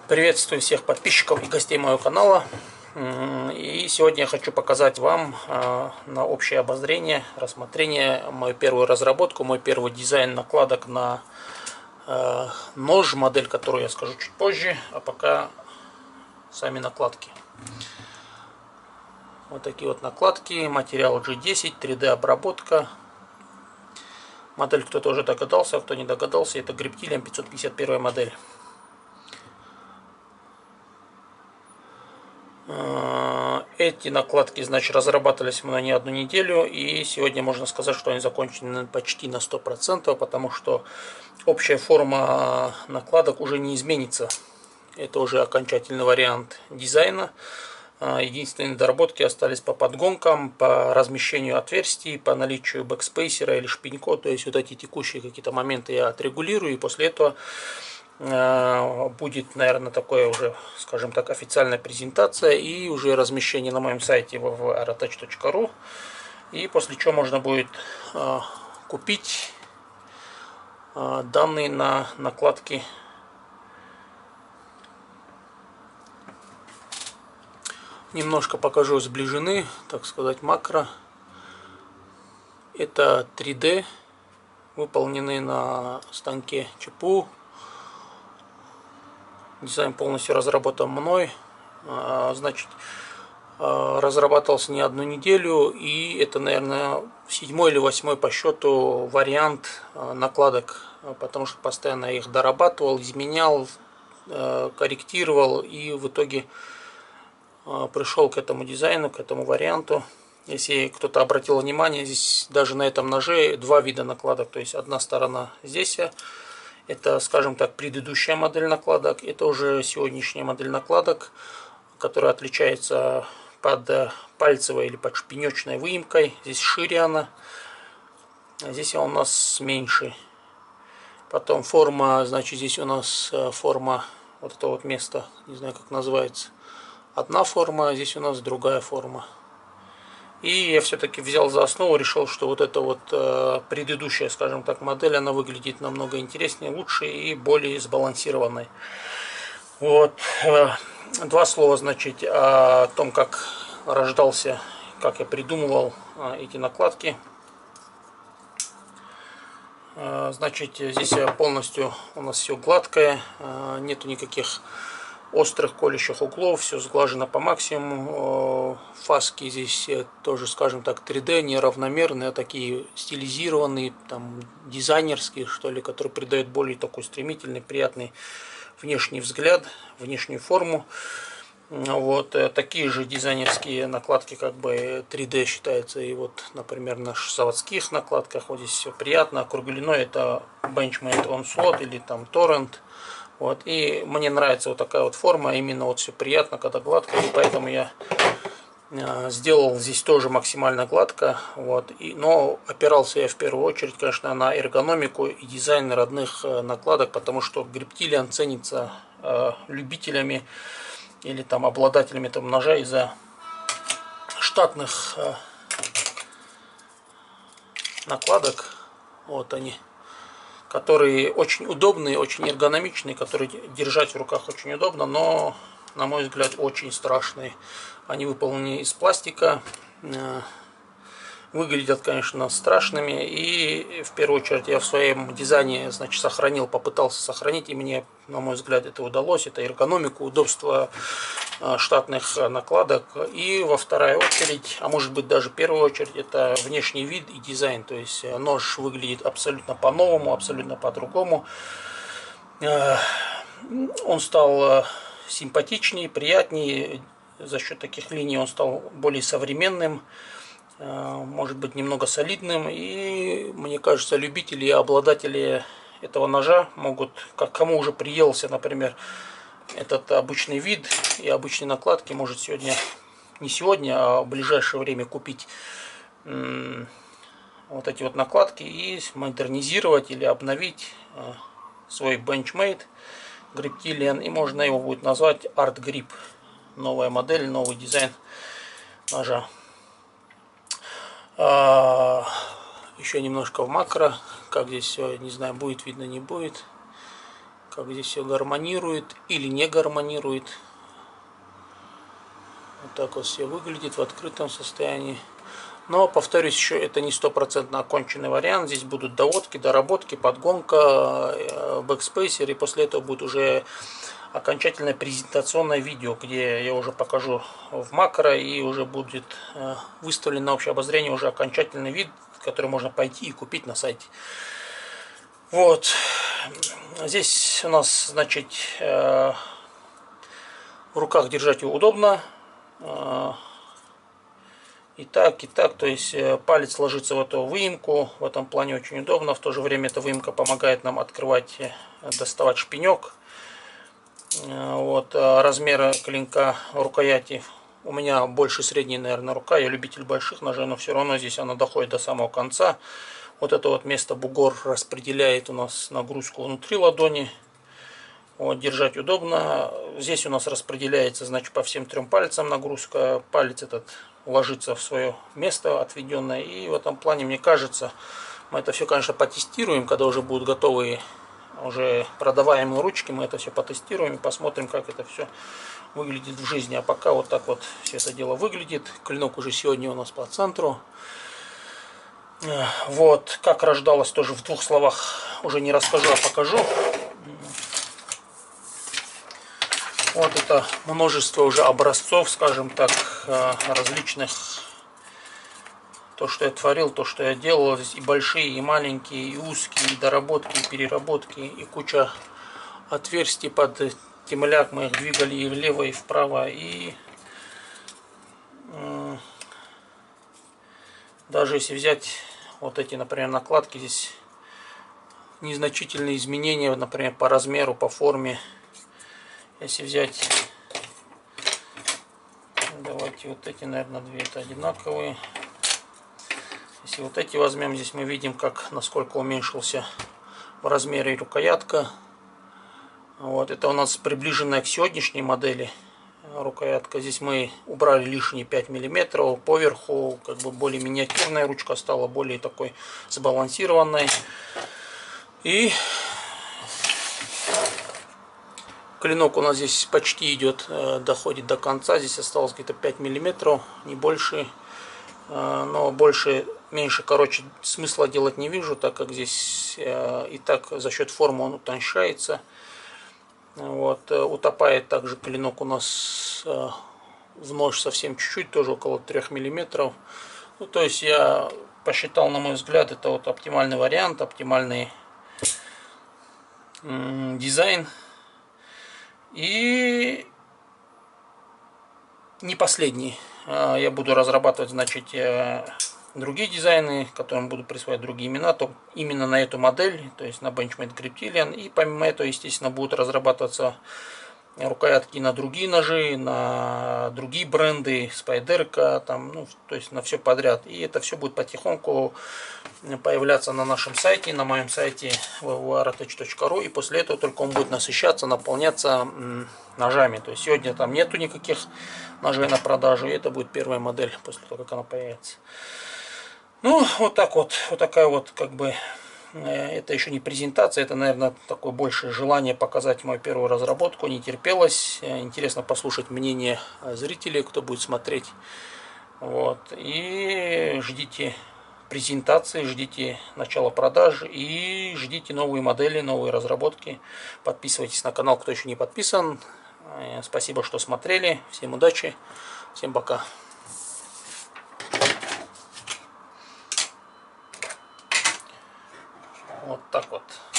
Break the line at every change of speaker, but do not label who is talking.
Приветствую всех подписчиков и гостей моего канала. И сегодня я хочу показать вам на общее обозрение, рассмотрение мою первую разработку, мой первый дизайн накладок на нож, модель, которую я скажу чуть позже, а пока сами накладки. Вот такие вот накладки, материал G10, 3D обработка. Модель кто-то уже догадался, а кто не догадался, это Griptilian 551 модель. Эти накладки, значит, разрабатывались мной не одну неделю, и сегодня можно сказать, что они закончены почти на 100%, потому что общая форма накладок уже не изменится. Это уже окончательный вариант дизайна. Единственные доработки остались по подгонкам, по размещению отверстий, по наличию бэкспейсера или шпинько. То есть вот эти текущие какие-то моменты я отрегулирую, и после этого будет, наверное, такое уже, скажем так, официальная презентация и уже размещение на моем сайте www.aerotech.ru, и после чего можно будет купить данные на накладки. Немножко покажу сближены, так сказать, макро. Это 3D, выполнены на станке ЧПУ. Дизайн полностью разработан мной. Значит, разрабатывался не одну неделю, и это, наверное, 7-й или 8-й по счету вариант накладок, потому что постоянно я их дорабатывал, изменял, корректировал, и в итоге пришел к этому дизайну, к этому варианту. Если кто-то обратил внимание, здесь даже на этом ноже два вида накладок, то есть одна сторона здесь, это, скажем так, предыдущая модель накладок, это уже сегодняшняя модель накладок, которая отличается под пальцевой или под шпинечной выемкой. Здесь шире она, а здесь у нас меньше. Потом форма, значит, здесь у нас форма, вот это вот место, не знаю как называется, одна форма, а здесь у нас другая форма. И я все-таки взял за основу, решил, что вот эта вот предыдущая, скажем так, модель, она выглядит намного интереснее, лучше и более сбалансированной. Вот. Два слова, значит, о том, как рождался, как я придумывал эти накладки. Значит, здесь полностью у нас все гладкое, нету никаких острых колющих углов, все сглажено по максимуму. Фаски здесь тоже, скажем так, 3D, неравномерные, а такие стилизированные, там, дизайнерские, что ли, которые придают более такой стремительный, приятный внешний взгляд, внешнюю форму. Вот такие же дизайнерские накладки, как бы 3D считается, и вот, например, на заводских накладках вот здесь все приятно. Округлено это Benchmade Onslaught или там Torrent. Вот, и мне нравится вот такая вот форма, именно вот все приятно, когда гладко, и поэтому я сделал здесь тоже максимально гладко. Вот, но опирался я в первую очередь, конечно, на эргономику и дизайн родных накладок, потому что Griptilian ценится любителями или там обладателями там ножа из-за штатных накладок. Вот они, которые очень удобные, очень эргономичные, которые держать в руках очень удобно, но, на мой взгляд, очень страшные. Они выполнены из пластика, выглядят, конечно, страшными, и в первую очередь я в своем дизайне, значит, попытался сохранить, и мне, на мой взгляд, это удалось. Это эргономику, удобство штатных накладок, и во вторую очередь, а может быть даже в первую очередь, это внешний вид и дизайн. То есть нож выглядит абсолютно по-новому, абсолютно по-другому. Он стал симпатичнее, приятнее, за счет таких линий он стал более современным, может быть немного солидным, и мне кажется, любители и обладатели этого ножа могут, как кому уже приелся, например, этот обычный вид и обычные накладки, может сегодня, не сегодня, а в ближайшее время купить вот эти вот накладки и модернизировать или обновить свой Benchmade Griptilian, и можно его будет назвать Art Grip. Новая модель, новый дизайн ножа. Еще немножко в макро, как здесь все, не знаю, будет видно, не будет. как здесь все гармонирует или не гармонирует. Вот так вот все выглядит в открытом состоянии. Но, повторюсь, еще это не стопроцентно оконченный вариант. Здесь будут доводки, доработки, подгонка, бэкспейсер. И после этого будет уже окончательное презентационное видео, где я уже покажу в макро и уже будет выставлен на общее обозрение уже окончательный вид, который можно пойти и купить на сайте. Вот. Здесь у нас, значит, в руках держать его удобно. И так, то есть палец ложится в эту выемку, в этом плане очень удобно. В то же время эта выемка помогает нам открывать, доставать шпинек. Вот, размеры клинка рукояти. У меня больше средней, наверное, рука. Я любитель больших ножей, но все равно здесь она доходит до самого конца. Вот это вот место бугор распределяет у нас нагрузку внутри ладони. Вот, держать удобно. Здесь у нас распределяется, значит, по всем трем пальцам нагрузка. Палец этот ложится в свое место отведенное. И в этом плане, мне кажется, мы это все, конечно, потестируем, когда уже будут готовые, уже продаваемые ручки. Мы это все потестируем и посмотрим, как это все выглядит в жизни. А пока вот так вот все это дело выглядит. Клинок уже сегодня у нас по центру. Вот, как рождалось, тоже в двух словах уже не расскажу, а покажу. Вот это множество уже образцов, скажем так, различных. То, что я творил, то, что я делал. Здесь и большие, и маленькие, и узкие, и доработки, и переработки, и куча отверстий под темляк. Мы их двигали и влево, и вправо. И даже если взять вот эти, например, накладки, здесь незначительные изменения, например, по размеру, по форме. Если взять, давайте вот эти, наверное, две это одинаковые. Если вот эти возьмем, здесь мы видим, как насколько уменьшился в размере рукоятка. Вот это у нас приближенная к сегодняшней модели рукоятка. Здесь мы убрали лишние 5 мм. Поверху как бы более миниатюрная ручка стала, более такой сбалансированной. И клинок у нас здесь почти идет, доходит до конца. Здесь осталось где-то 5 мм, не больше. Но меньше, короче, смысла делать не вижу, так как здесь и так за счет формы он утоньшается. Вот, утопает также клинок у нас в нож совсем чуть-чуть, тоже около 3 мм. Ну, то есть я посчитал, на мой взгляд, это вот оптимальный вариант, оптимальный дизайн. И не последний. Я буду разрабатывать, значит, другие дизайны, которым буду присваивать другие имена, то именно на эту модель, то есть на Benchmade Griptilian. И помимо этого, естественно, будут разрабатываться рукоятки на другие ножи, на другие бренды, Spyderco, там, ну, то есть на все подряд. И это все будет потихоньку появляться на нашем сайте, на моем сайте www.arotech.ru. И после этого только он будет насыщаться, наполняться ножами. То есть сегодня там нету никаких ножей на продажу, и это будет первая модель после того, как она появится. Ну, вот так вот, вот такая вот, как бы, это еще не презентация, это, наверное, такое большее желание показать мою первую разработку. Не терпелось, интересно послушать мнение зрителей, кто будет смотреть. Вот, и ждите презентации, ждите начала продаж и ждите новые модели, новые разработки. Подписывайтесь на канал, кто еще не подписан. Спасибо, что смотрели. Всем удачи, всем пока. Вот так вот.